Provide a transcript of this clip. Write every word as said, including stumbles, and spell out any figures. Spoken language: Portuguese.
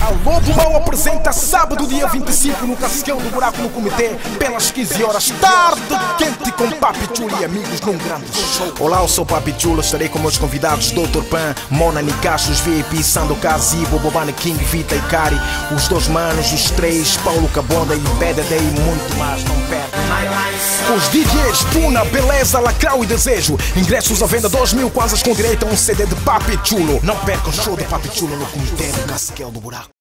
Alô do Mal apresenta sábado, dia vinte e cinco, no Casquão do Buraco, no Comitê, pelas quinze horas, tarde quente, com Papi Chulo e amigos num grande show. Olá, eu sou Papi Chulo, estarei com meus convidados doutor Pan, Mona Nicacho, os V I P, Sandokan, Zibo, Bobana King, Vita e Kari, os dois manos, os três, Paulo Cabonda e B D D e muito mais, não perca. Os D Js, Puna, Beleza, Lacrau e Desejo, ingressos à venda, dois mil kwanzas com direito a um C D de Papi Chulo. Não percam o show de Papi Chulo no Comitê, no Casquão do Buraco.